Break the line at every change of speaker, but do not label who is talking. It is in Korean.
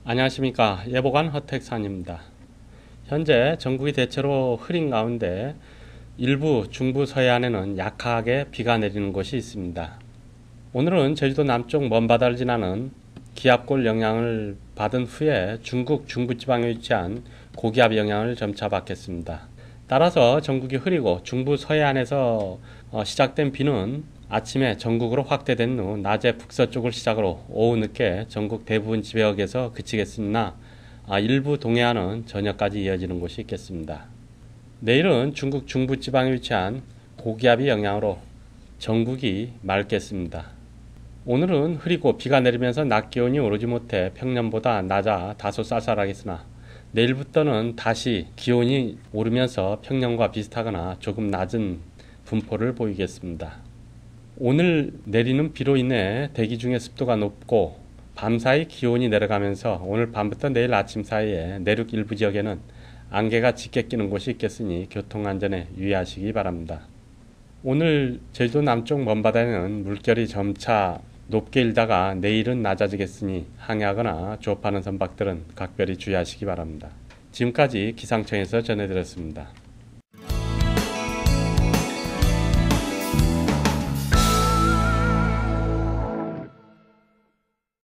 안녕하십니까. 예보관 허택산입니다. 현재 전국이 대체로 흐린 가운데 일부 중부 서해안에는 약하게 비가 내리는 곳이 있습니다. 오늘은 제주도 남쪽 먼바다를 지나는 기압골 영향을 받은 후에 중국 중부지방에 위치한 고기압 영향을 점차 받겠습니다. 따라서 전국이 흐리고 중부 서해안에서 시작된 비는 아침에 전국으로 확대된 후 낮에 북서쪽을 시작으로 오후 늦게 전국 대부분 지역에서 그치겠으나 일부 동해안은 저녁까지 이어지는 곳이 있겠습니다. 내일은 중국 중부지방에 위치한 고기압의 영향으로 전국이 맑겠습니다. 오늘은 흐리고 비가 내리면서 낮 기온이 오르지 못해 평년보다 낮아 다소 쌀쌀하겠으나 내일부터는 다시 기온이 오르면서 평년과 비슷하거나 조금 낮은 분포를 보이겠습니다. 오늘 내리는 비로 인해 대기 중에 습도가 높고 밤사이 기온이 내려가면서 오늘 밤부터 내일 아침 사이에 내륙 일부 지역에는 안개가 짙게 끼는 곳이 있겠으니 교통안전에 유의하시기 바랍니다. 오늘 제주도 남쪽 먼바다에는 물결이 점차 높게 일다가 내일은 낮아지겠으니 항해하거나 조업하는 선박들은 각별히 주의하시기 바랍니다. 지금까지 기상청에서 전해드렸습니다.